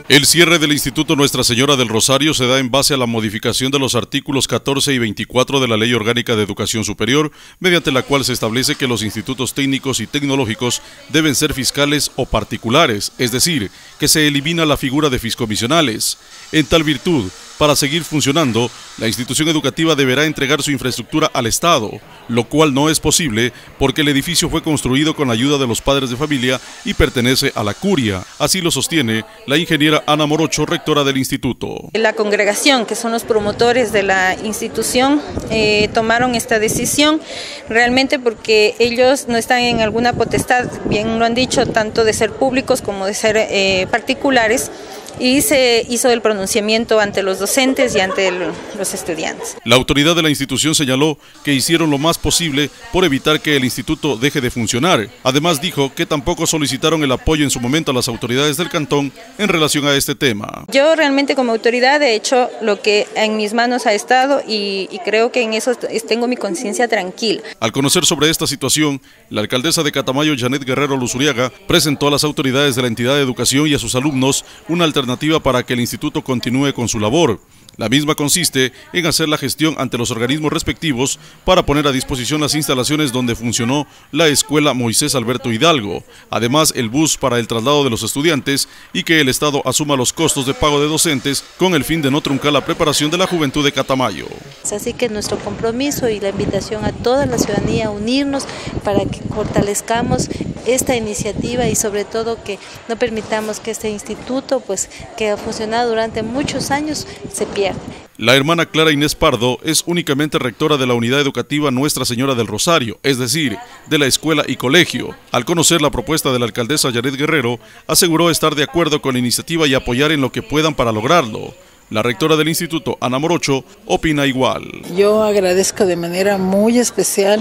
El cierre del Instituto Nuestra Señora del Rosario se da en base a la modificación de los artículos 14 y 24 de la Ley Orgánica de Educación Superior, mediante la cual se establece que los institutos técnicos y tecnológicos deben ser fiscales o particulares, es decir, que se elimina la figura de fiscomisionales. En tal virtud, para seguir funcionando, la institución educativa deberá entregar su infraestructura al Estado, lo cual no es posible porque el edificio fue construido con la ayuda de los padres de familia y pertenece a la curia. Así lo sostiene la ingeniera Ana Morocho, rectora del instituto. La congregación, que son los promotores de la institución, tomaron esta decisión realmente porque ellos no están en alguna potestad, bien lo han dicho, tanto de ser públicos como de ser particulares, y se hizo el pronunciamiento ante los docentes y ante los estudiantes. La autoridad de la institución señaló que hicieron lo más posible por evitar que el instituto deje de funcionar. Además dijo que tampoco solicitaron el apoyo en su momento a las autoridades del cantón en relación a este tema. Yo realmente como autoridad he hecho lo que en mis manos ha estado y creo que en eso tengo mi conciencia tranquila. Al conocer sobre esta situación, la alcaldesa de Catamayo, Janet Guerrero Luzuriaga, presentó a las autoridades de la entidad de educación y a sus alumnos una alternativa para que el instituto continúe con su labor. La misma consiste en hacer la gestión ante los organismos respectivos para poner a disposición las instalaciones donde funcionó la escuela Moisés Alberto Hidalgo, además el bus para el traslado de los estudiantes y que el Estado asuma los costos de pago de docentes con el fin de no truncar la preparación de la juventud de Catamayo. Así que nuestro compromiso y la invitación a toda la ciudadanía a unirnos para que fortalezcamos esta iniciativa y sobre todo que no permitamos que este instituto, que ha funcionado durante muchos años, se pierda. La hermana Clara Inés Pardo es únicamente rectora de la unidad educativa Nuestra Señora del Rosario, es decir, de la escuela y colegio. Al conocer la propuesta de la alcaldesa Janet Guerrero, aseguró estar de acuerdo con la iniciativa y apoyar en lo que puedan para lograrlo. La rectora del instituto, Ana Morocho, opina igual. Yo agradezco de manera muy especial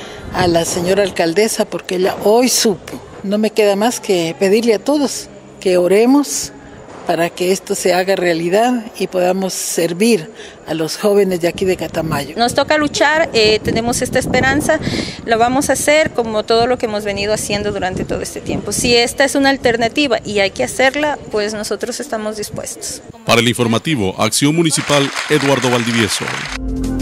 a la señora alcaldesa porque ella hoy supo. No me queda más que pedirle a todos que oremos para que esto se haga realidad y podamos servir a los jóvenes de aquí de Catamayo. Nos toca luchar, tenemos esta esperanza, lo vamos a hacer como todo lo que hemos venido haciendo durante todo este tiempo. Si esta es una alternativa y hay que hacerla, pues nosotros estamos dispuestos. Para el informativo, Acción Municipal, Eduardo Valdivieso.